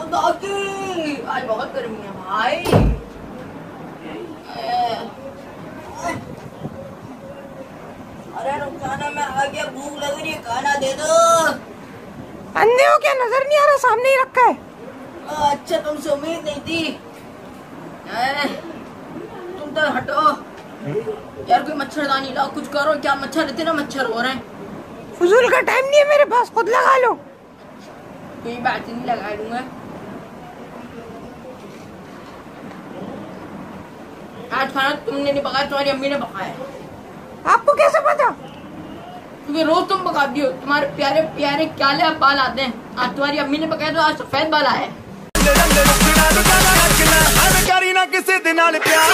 दादी आज बहुत गर्मी है भाई। अरे रुकसाना मैं आ गया, भूख लग रही है, खाना दे दो। अंधे हो क्या, नजर नहीं आ रहा, सामने ही रखा है। अच्छा तुमसे उम्मीद नहीं थी। तुम तो हटो यार, कोई मच्छरदानी लाओ, कुछ करो। क्या मच्छर इतने मच्छर हो रहे हैं। फजूल का टाइम नहीं है मेरे पास, खुद लगा लो। कोई बात नहीं, लगा लूंगा। आज खाना तुमने नहीं पकाया, तुम्हारी अम्मी ने पकाया। आपको कैसे पता? क्योंकि रोज तुम पकाती हो, तुम्हारे प्यारे प्यारे काले बाल आते हैं। आज तुम्हारी अम्मी ने पकाया तो आज सफेद बाल आए।